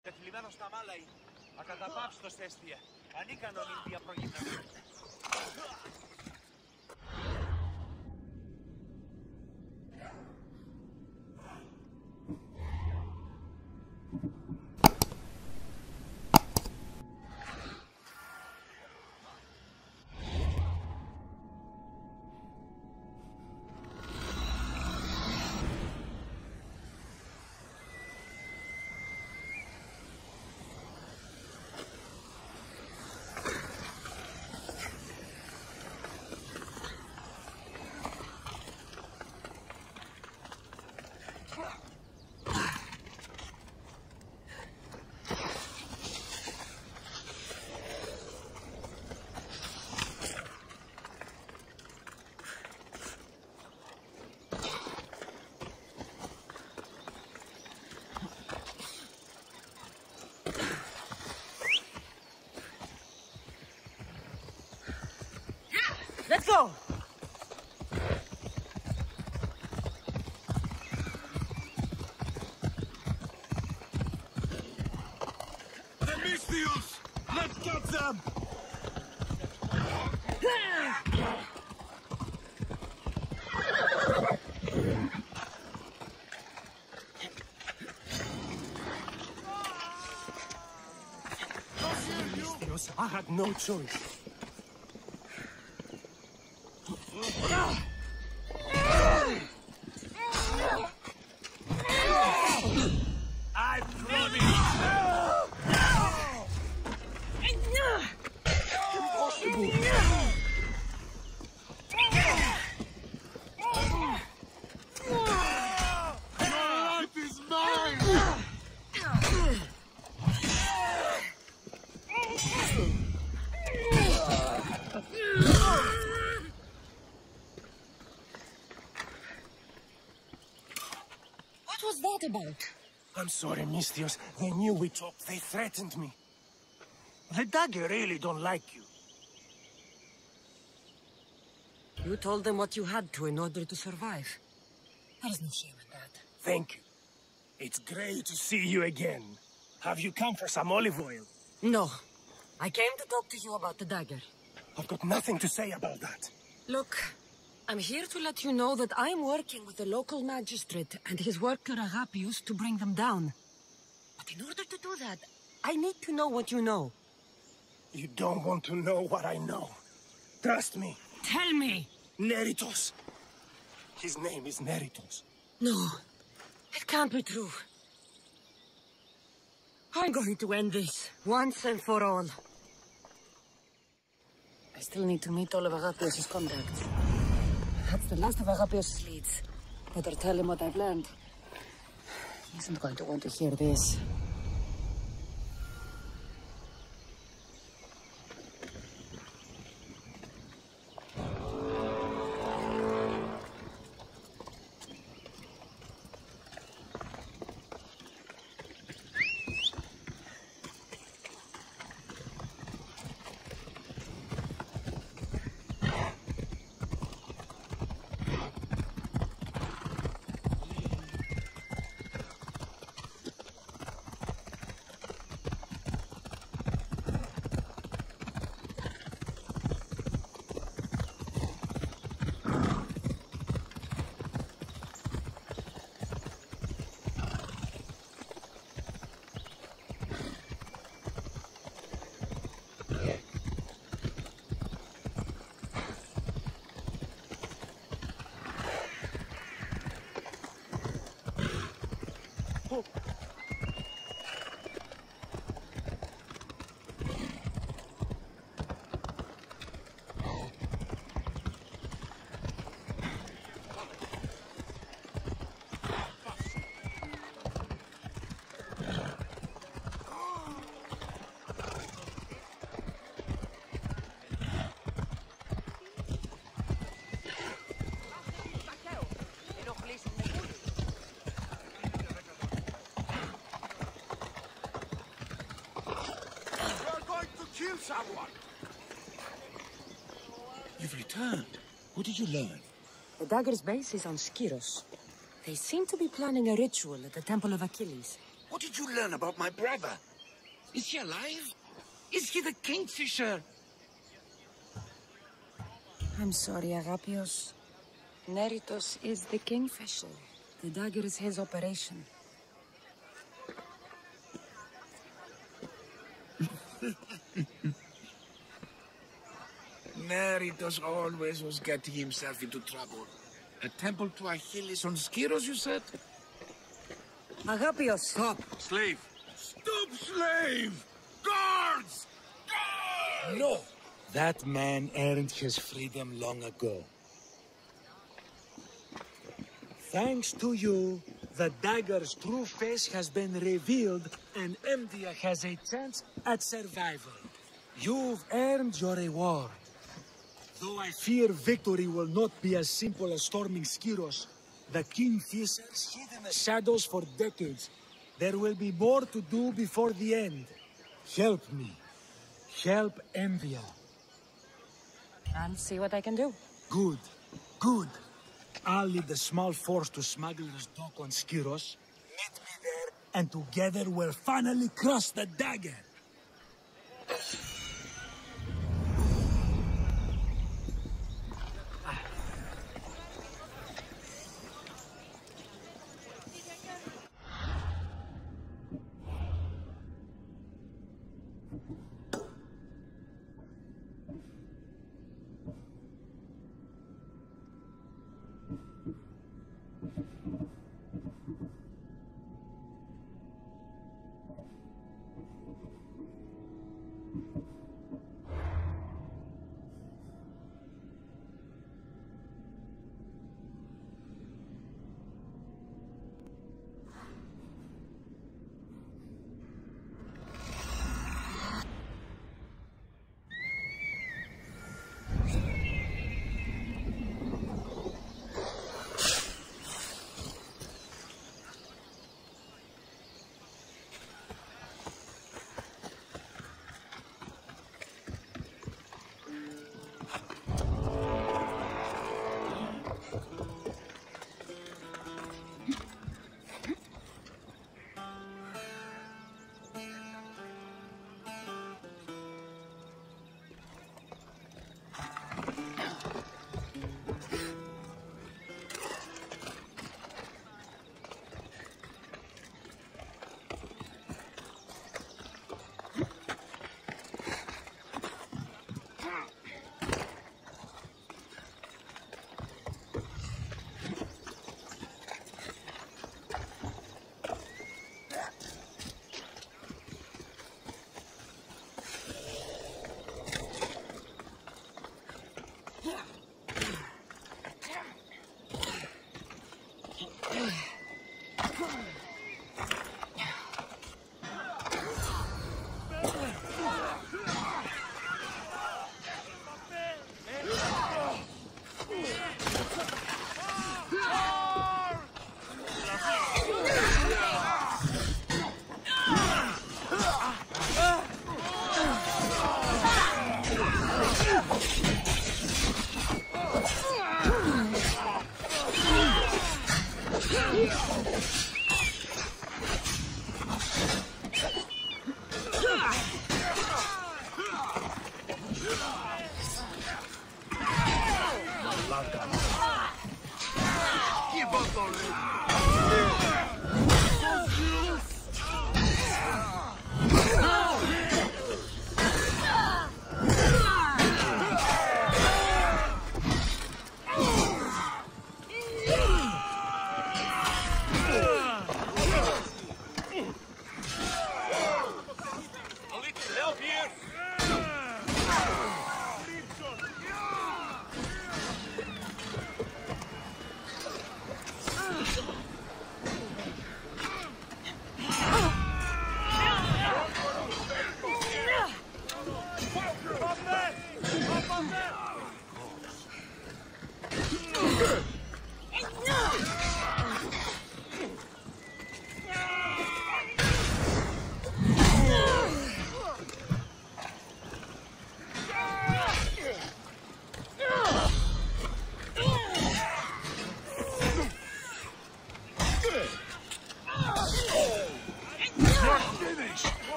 Τεθλιμμένο στα μάλαη. Ακαταπαύστος αίσθια. Ανίκανον είναι διαπρογυμνασμό. Let's go! The Mystios! Let's get them! Mystios, I had no choice. What was that about? I'm sorry, Mystios. They knew we talked. They threatened me. The dagger really don't like you. You told them what you had to in order to survive. There's no shame in that. Thank you. It's great to see you again. Have you come for some olive oil? No. I came to talk to you about the dagger. I've got nothing to say about that. Look, I'm here to let you know that I'm working with the local magistrate and his worker Agapius to bring them down. But in order to do that, I need to know what you know. You don't want to know what I know. Trust me. Tell me! Neritos. His name is Neritos. No, it can't be true. I'm going to end this, once and for all. I still need to meet all of Agapius' contacts. That's the last of Agapius' leads. Better tell him what I've learned. He isn't going to want to hear this. Someone. You've returned. What did you learn? The dagger's base is on Skiros. They seem to be planning a ritual at the Temple of Achilles. What did you learn about my brother? Is he alive? Is he the Kingfisher? I'm sorry, Agapios. Neritos is the Kingfisher. The dagger is his operation. Neritos always was getting himself into trouble. A temple to Achilles on Skiros, you said? Agapios! Stop! Slave! Stop, slave! Guards! Guards! No! That man earned his freedom long ago. Thanks to you, the dagger's true face has been revealed, and Emdia has a chance at survival. You've earned your reward. Though I fear victory will not be as simple as storming Skiros, the Kingfishers hid in the shadows for decades. There will be more to do before the end. Help me. Help Emdia. I'll see what I can do. Good. Good. I'll lead a small force to Smuggler's Dock on Skiros. Meet me there, and together we'll finally cross the dagger.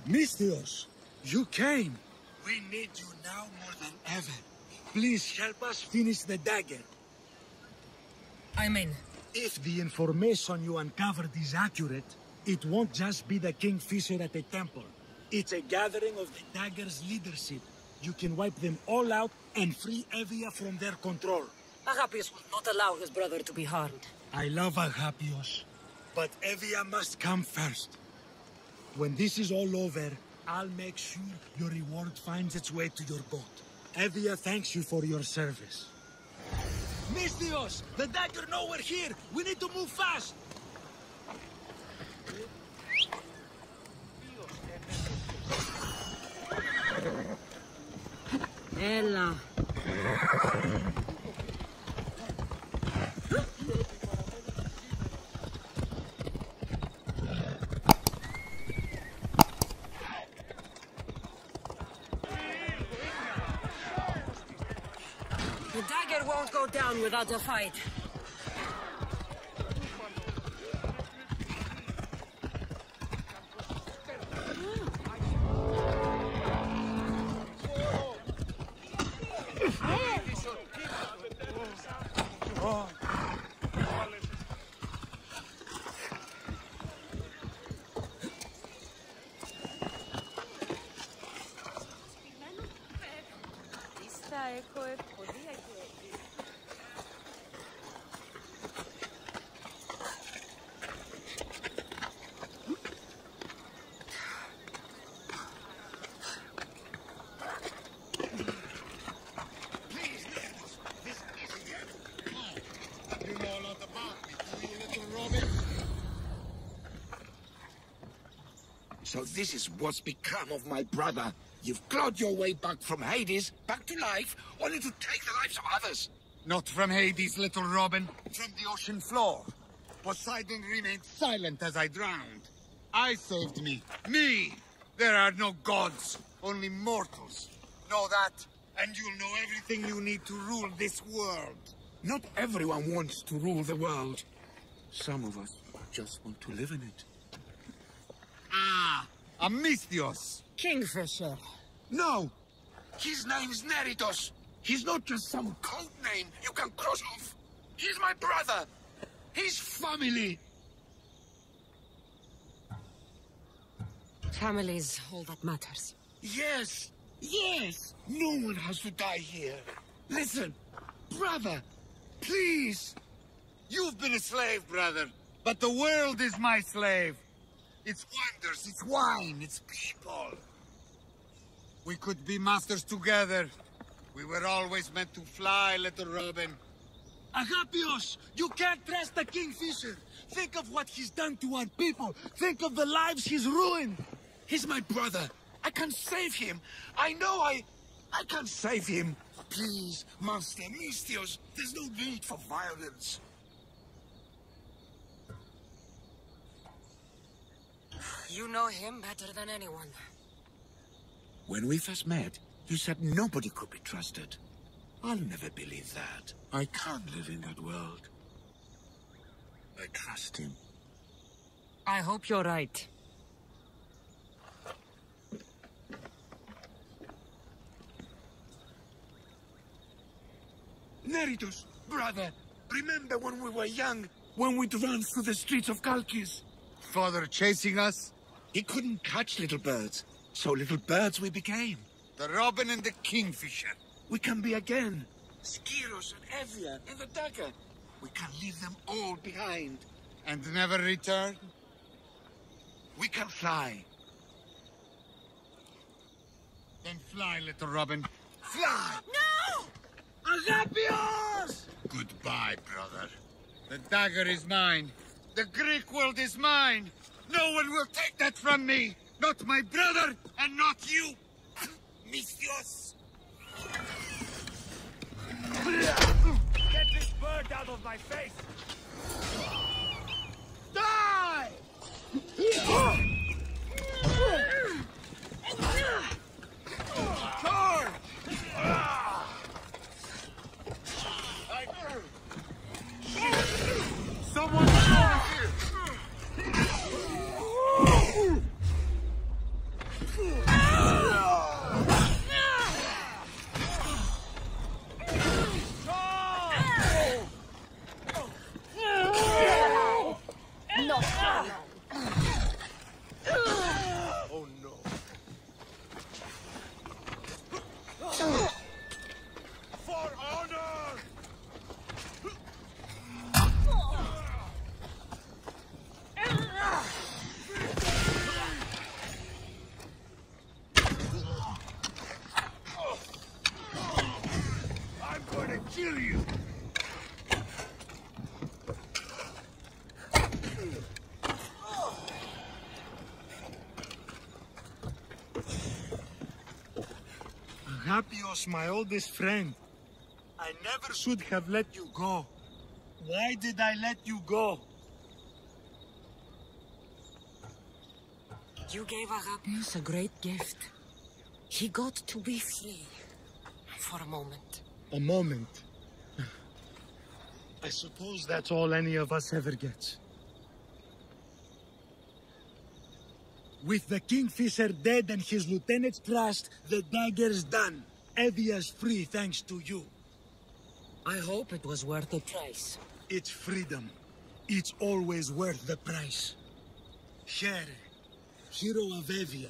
Misthios, you came. We need you now more than ever. Please help us finish the dagger. I'm in. If the information you uncovered is accurate, it won't just be the Kingfisher at the temple. It's a gathering of the dagger's leadership. You can wipe them all out and free Evia from their control. Agapius will not allow his brother to be harmed. I love Agapios, but Evia must come first. When this is all over, I'll make sure your reward finds its way to your boat. Evia thanks you for your service. Misthios! The dagger know we're here! We need to move fast! Ella. The dagger won't go down without a fight. So this is what's become of my brother. You've clawed your way back from Hades, back to life, only to take the lives of others. Not from Hades, little Robin. From the ocean floor. Poseidon remained silent as I drowned. I saved me. Me! There are no gods, only mortals. Know that, and you'll know everything you need to rule this world. Not everyone wants to rule the world. Some of us just want to live in it. Ah, Misthios. Kingfisher. No! His name's Neritos. He's not just some code name you can cross off. He's my brother. His family. Family's all that matters. Yes, yes. No one has to die here. Listen, brother, please. You've been a slave, brother, but the world is my slave. Its wonders, its wine, its people. We could be masters together. We were always meant to fly, little Robin. Agapios, you can't trust the Kingfisher. Think of what he's done to our people. Think of the lives he's ruined. He's my brother. I can save him. I know I can save him. Please, Master Misthios, there's no need for violence. You know him better than anyone. When we first met, you said nobody could be trusted. I'll never believe that. I can't live in that world. I trust him. I hope you're right. Neritos, brother, remember when we were young, when we'd run through the streets of Kalkis? Father chasing us? He couldn't catch little birds, so little birds we became. The Robin and the Kingfisher. We can be again. Skiros and Evia and the dagger. We can leave them all behind. And never return? We can fly. Then fly, little Robin. Fly! No! Agapios! Goodbye, brother. The dagger is mine. The Greek world is mine. No one will take that from me. Not my brother, and not you. Misthios! Get this bird out of my face! Die! Charge! Someone over here! Oh no. For honor! I'm going to kill you! Agapios, my oldest friend. I never should have let you go. Why did I let you go? You gave Agapios a great gift. He got to be free. For a moment. A moment. I suppose that's all any of us ever gets. With the Kingfisher dead and his lieutenants crushed, the dagger's done. Evia's free thanks to you. I hope it was worth the price. It's freedom. It's always worth the price. Here, hero of Evia.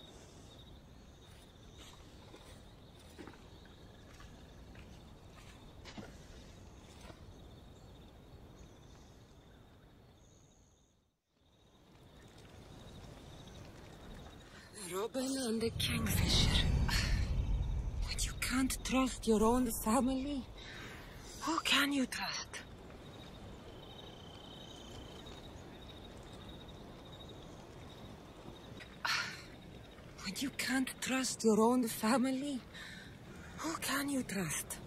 Robin and the Kingfisher. When you can't trust your own family, who can you trust? When you can't trust your own family, who can you trust?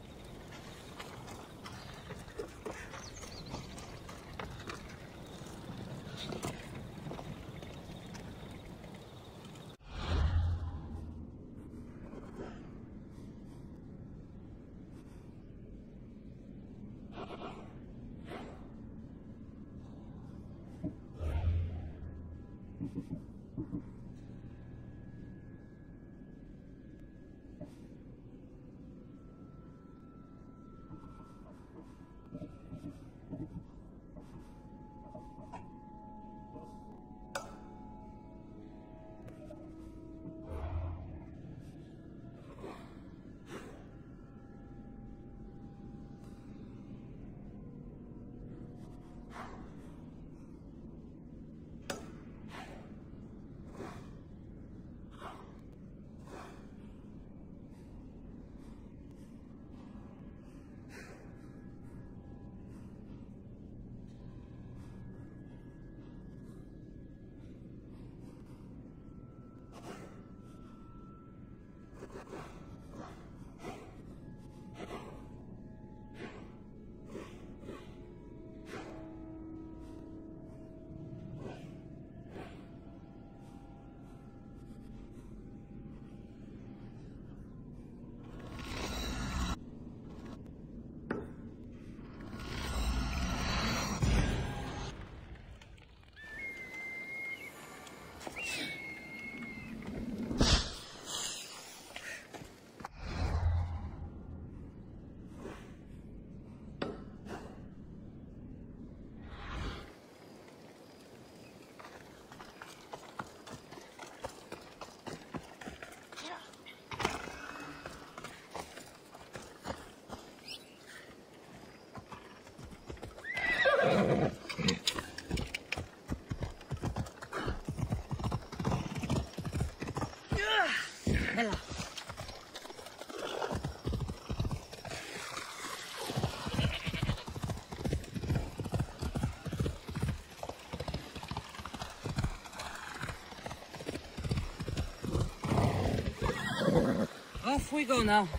Off we go now.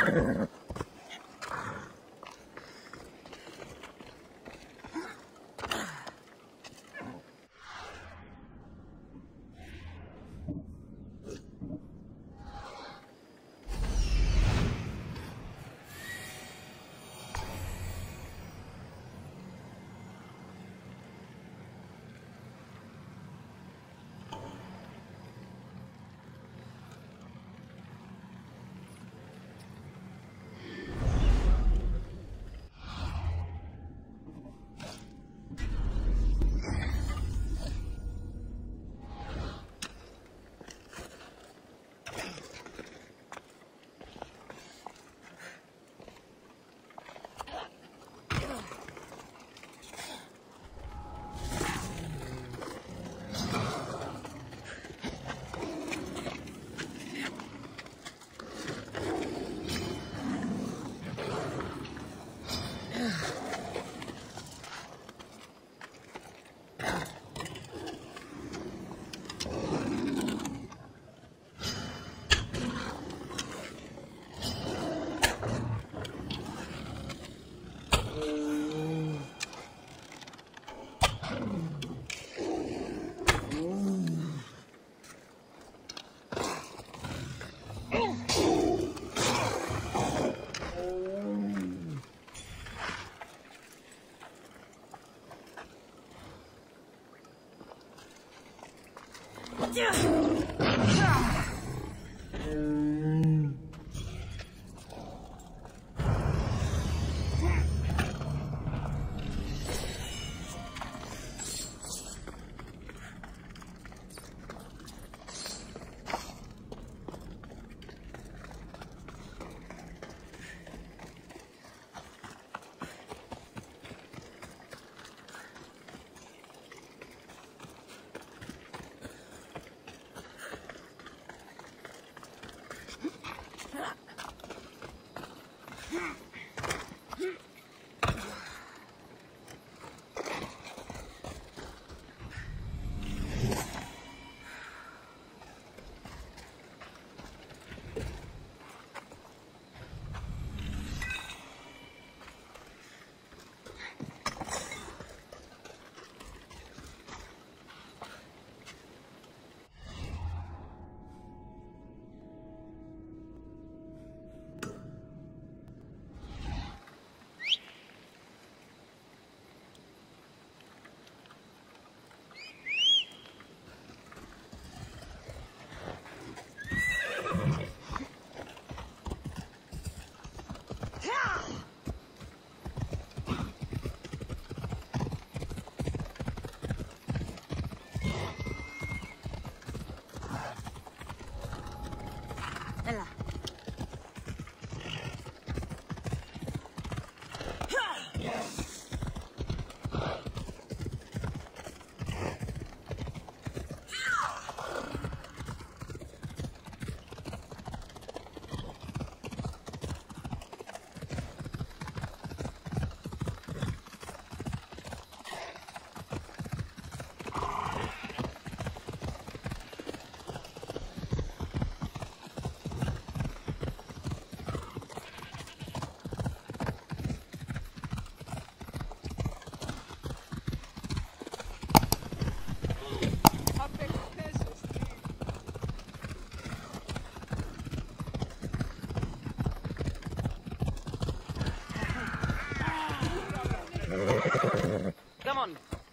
Come on.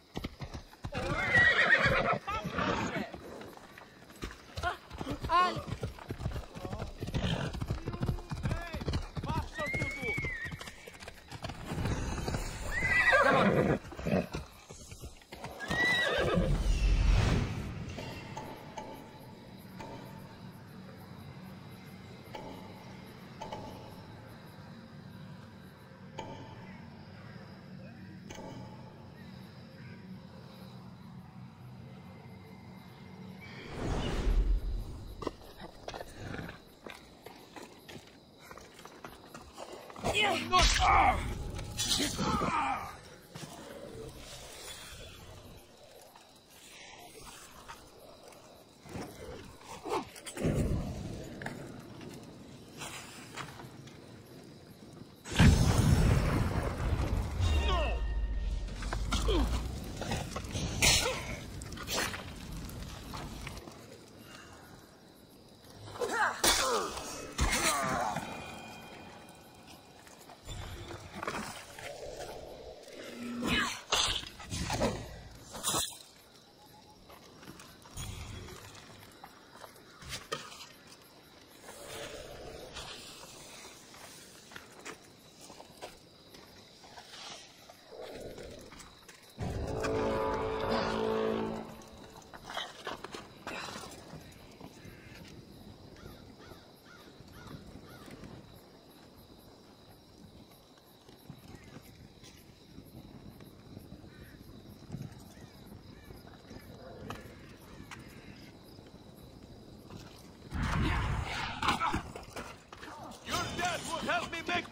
Come on.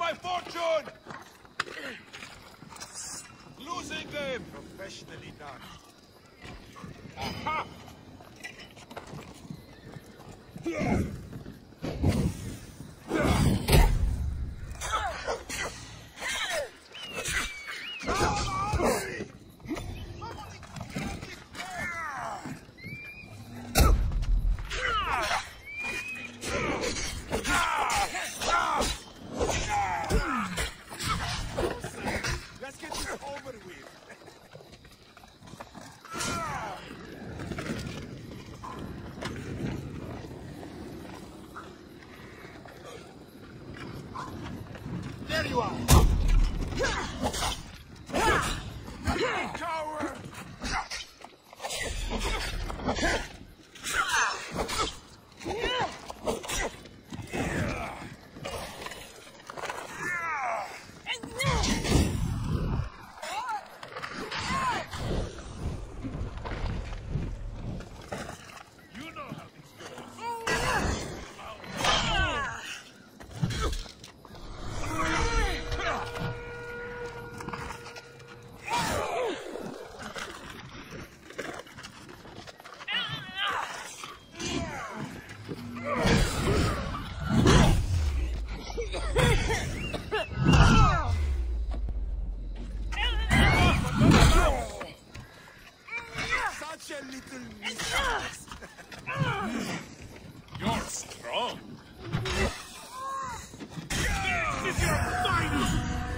my fortune! Losing them! Professionally done. Aha! Let's get this over with. There you are. Coward. You know how this goes. Such a little mistress. You're strong. This is your finest.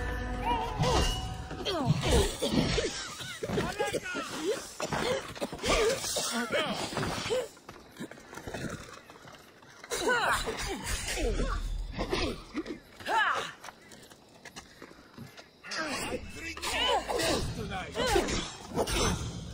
I drink tonight.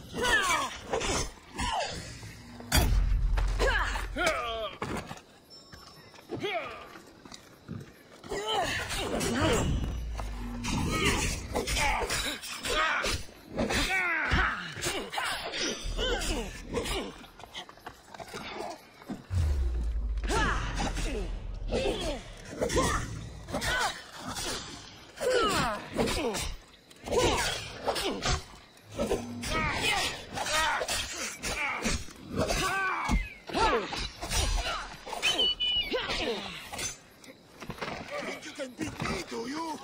Think you can beat me, do you?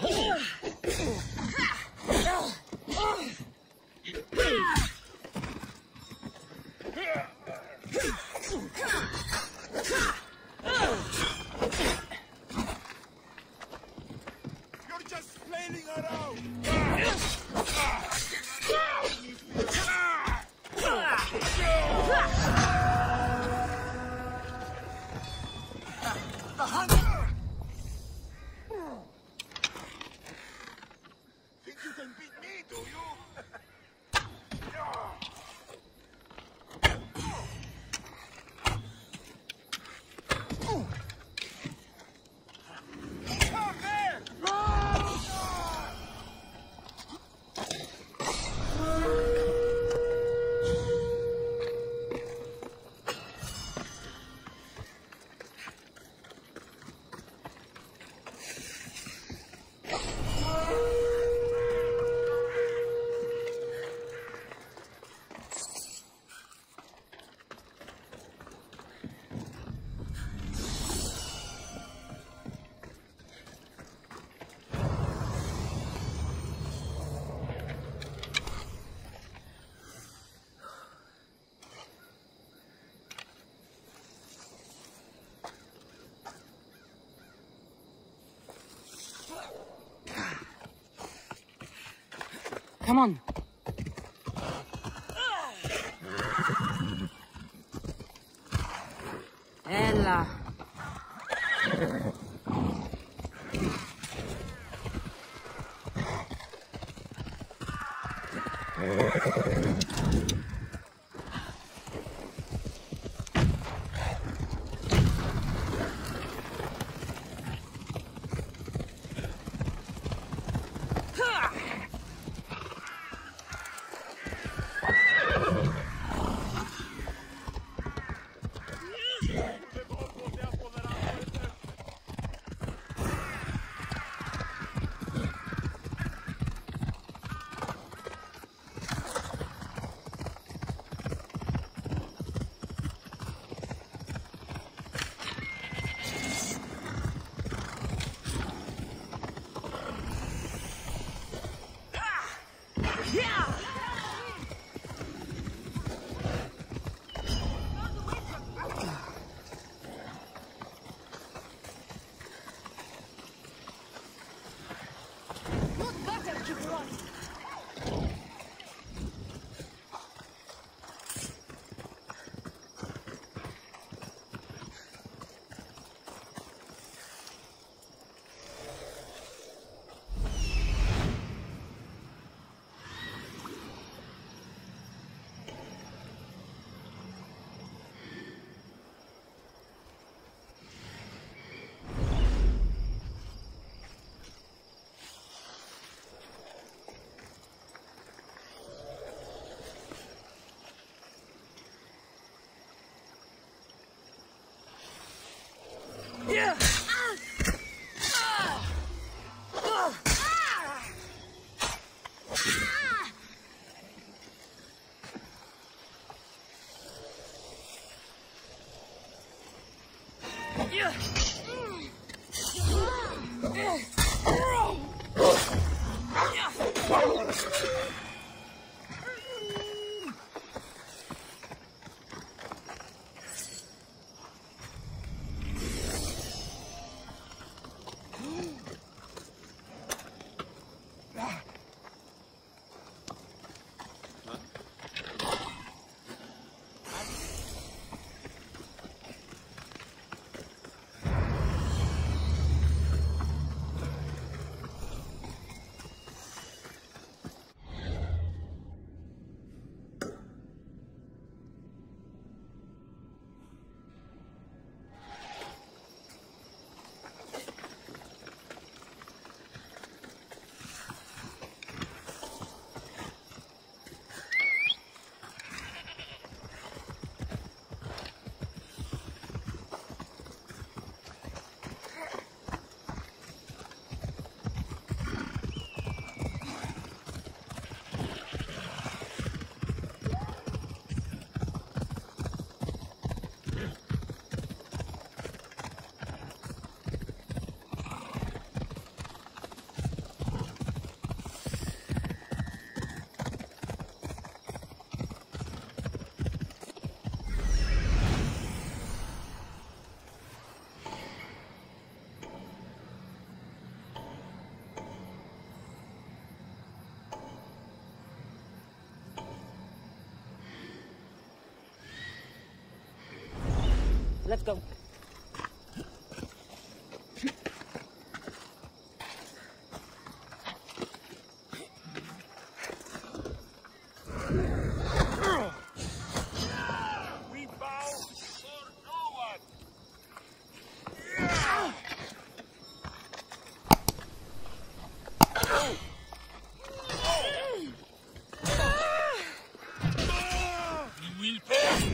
You're just flailing around. The hunter! Think you can beat me, do you? Come there! Come on. Ella. Let's go. We bow for no one. We will pay.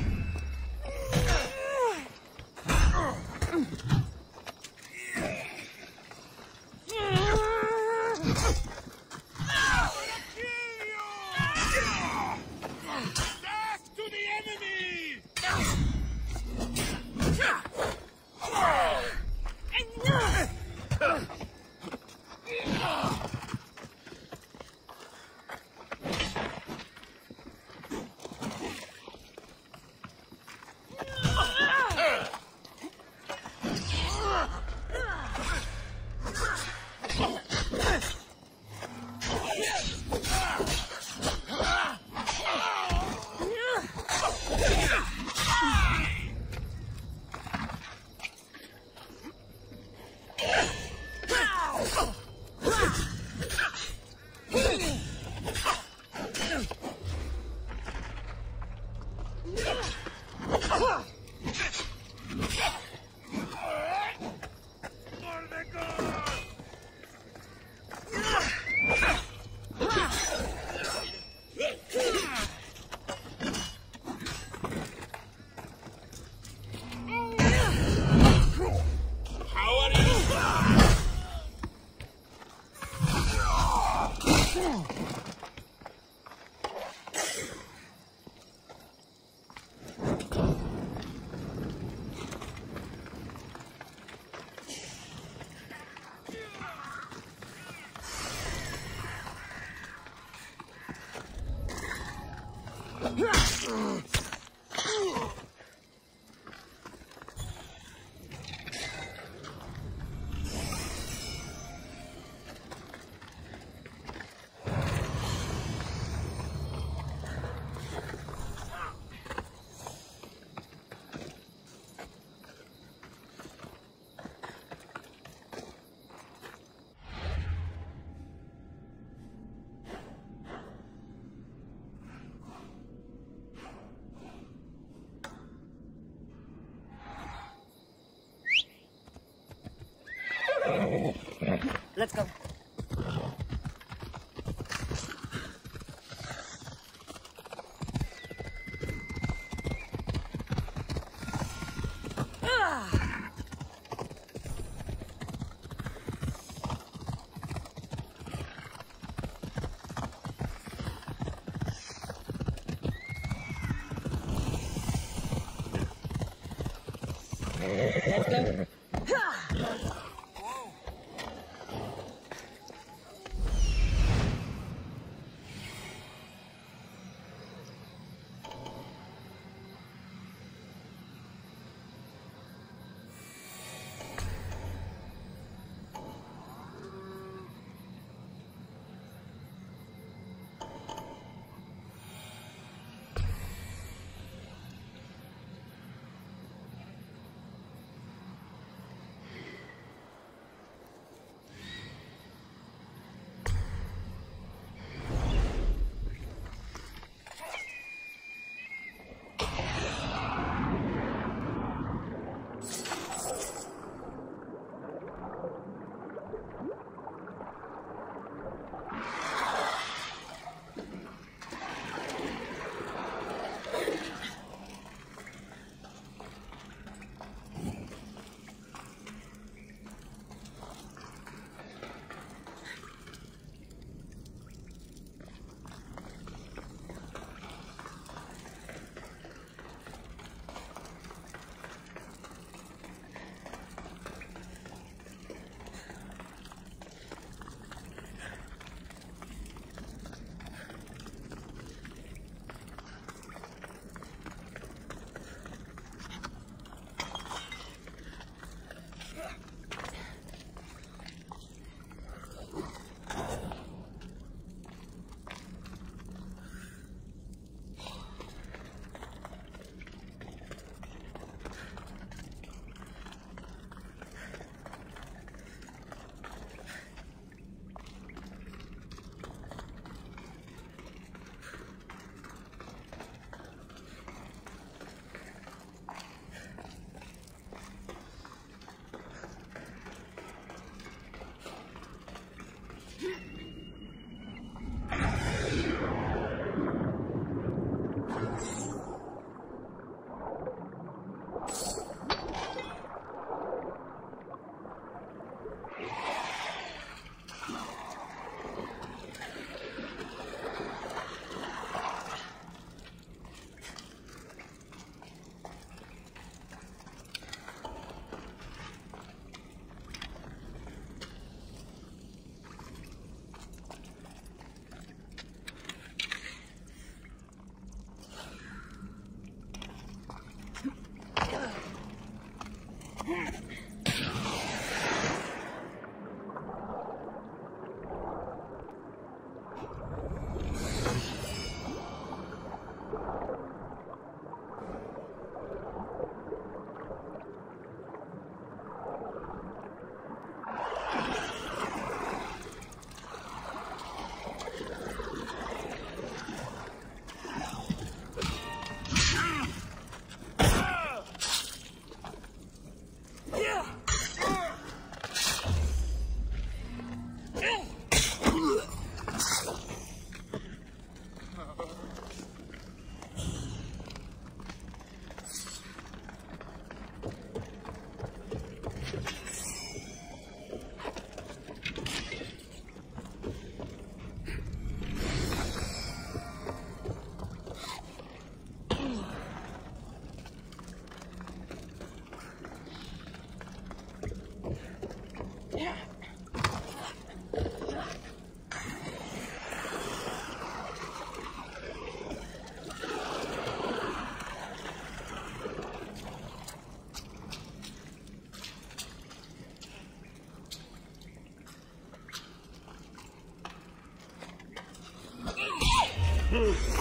Let's go. Let's go. Hmm.